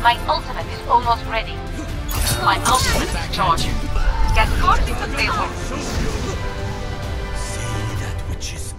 My ultimate is almost ready. My ultimate is charging. Get caught in the tailwind. Say that which is